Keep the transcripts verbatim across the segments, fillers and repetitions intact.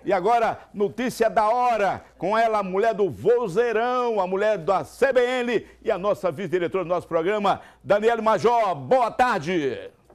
E agora, notícia da hora, com ela, a mulher do vozeirão, a mulher da C B N e a nossa vice-diretora do nosso programa, Daniele Major. Boa tarde!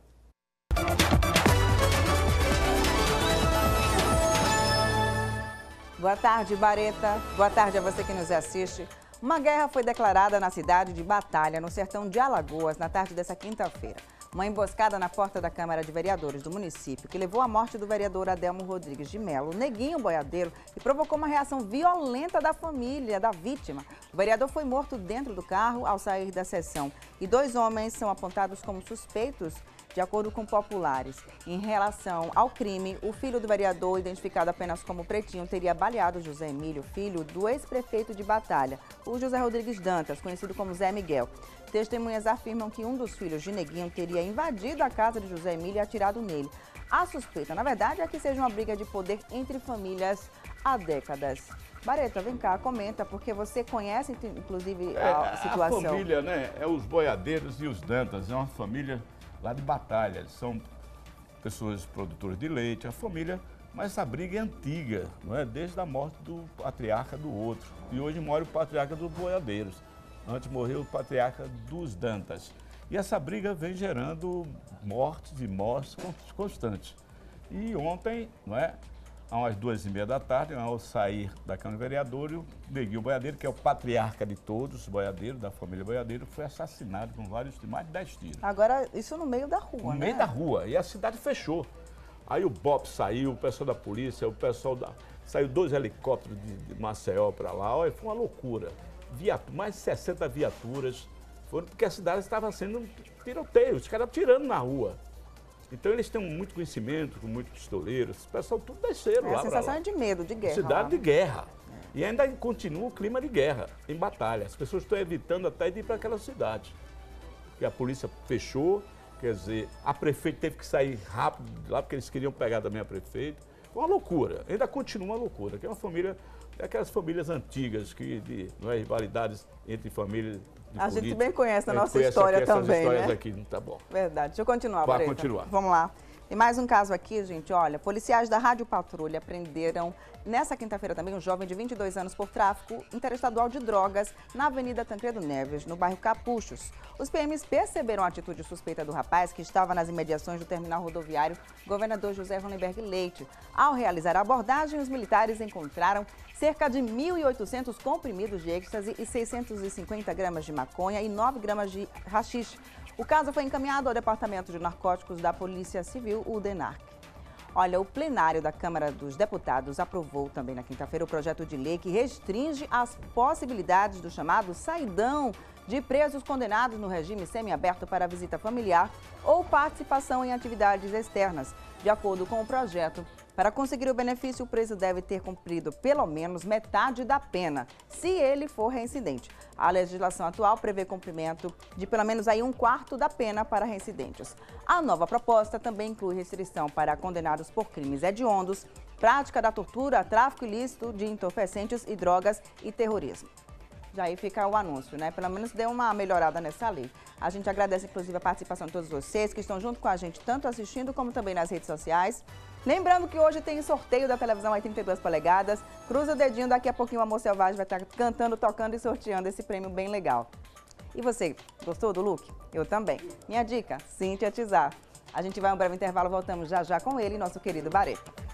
Boa tarde, Bareta. Boa tarde a você que nos assiste. Uma guerra foi declarada na cidade de Batalha, no sertão de Alagoas, na tarde dessa quinta-feira. Uma emboscada na porta da Câmara de Vereadores do município, que levou à morte do vereador Adelmo Rodrigues de Melo, Neguinho Boiadeiro, e provocou uma reação violenta da família da vítima. O vereador foi morto dentro do carro ao sair da sessão. E dois homens são apontados como suspeitos, de acordo com populares. Em relação ao crime, o filho do vereador, identificado apenas como Pretinho, teria baleado José Emílio, filho do ex-prefeito de Batalha, o José Rodrigues Dantas, conhecido como Zé Miguel. Testemunhas afirmam que um dos filhos de Neguinho teria invadido a casa de José Emílio e atirado nele. A suspeita, na verdade, é que seja uma briga de poder entre famílias há décadas. Bareta, vem cá, comenta, porque você conhece, inclusive, a é, situação. A família, né, é os Boiadeiros e os Dantas, é uma família lá de Batalha. Eles são pessoas produtoras de leite, a família, mas essa briga é antiga, não é? Desde a morte do patriarca do outro. E hoje mora o patriarca dos Boiadeiros. Antes morreu o patriarca dos Dantas. E essa briga vem gerando mortes e mortes constantes. E ontem, não é? Às duas e meia da tarde, ao sair da Câmara de Vereadores, o Neguinho Boiadeiro, que é o patriarca de todos os boiadeiros, da família Boiadeiro, foi assassinado com vários, mais de dez tiros. Agora, isso no meio da rua, no né? No meio da rua, e a cidade fechou. Aí o B O P saiu, o pessoal da polícia, o pessoal da... Saiu dois helicópteros de, de Maceió para lá, olha, foi uma loucura. Viatu... Mais de sessenta viaturas, foram porque a cidade estava sendo um tiroteio, os caras tirando na rua. Então eles têm muito conhecimento, com muitos pistoleiros, o pessoal tudo desceram é, lá. A sensação lá. é de medo, de guerra. Cidade lá. de guerra. É. E ainda continua o clima de guerra, em Batalha. As pessoas estão evitando até de ir para aquela cidade. Porque a polícia fechou, quer dizer, a prefeita teve que sair rápido de lá, porque eles queriam pegar também a prefeita. Foi uma loucura, ainda continua uma loucura, que é uma família, é aquelas famílias antigas, que de, não é, rivalidades entre famílias. A gente bem conhece a nossa conhece história aqui, também, histórias né? aqui, tá bom. Verdade. Deixa eu continuar, Vai Bareta. continuar. Vamos lá. Tem mais um caso aqui, gente. Olha, policiais da Rádio Patrulha prenderam nessa quinta-feira também um jovem de vinte e dois anos por tráfico interestadual de drogas na Avenida Tancredo Neves, no bairro Capuchos. Os P Ms perceberam a atitude suspeita do rapaz, que estava nas imediações do terminal rodoviário Governador José Ronenberg Leite. Ao realizar a abordagem, os militares encontraram cerca de mil e oitocentos comprimidos de êxtase e seiscentos e cinquenta gramas de maconha e nove gramas de haxixe. O caso foi encaminhado ao Departamento de Narcóticos da Polícia Civil, o DENARC. Olha, o plenário da Câmara dos Deputados aprovou também na quinta-feira o projeto de lei que restringe as possibilidades do chamado saidão de presos condenados no regime semiaberto para visita familiar ou participação em atividades externas. De acordo com o projeto, para conseguir o benefício, o preso deve ter cumprido pelo menos metade da pena, se ele for reincidente. A legislação atual prevê cumprimento de pelo menos aí um quarto da pena para reincidentes. A nova proposta também inclui restrição para condenados por crimes hediondos, prática da tortura, tráfico ilícito de entorpecentes e drogas e terrorismo. Já aí fica o anúncio, né? Pelo menos deu uma melhorada nessa lei. A gente agradece, inclusive, a participação de todos vocês que estão junto com a gente, tanto assistindo como também nas redes sociais. Lembrando que hoje tem sorteio da televisão aí trinta e duas polegadas. Cruza o dedinho, daqui a pouquinho o Amor Selvagem vai estar cantando, tocando e sorteando esse prêmio bem legal. E você, gostou do look? Eu também. Minha dica, sintetizar. A gente vai a um breve intervalo, voltamos já já com ele, nosso querido Bareta.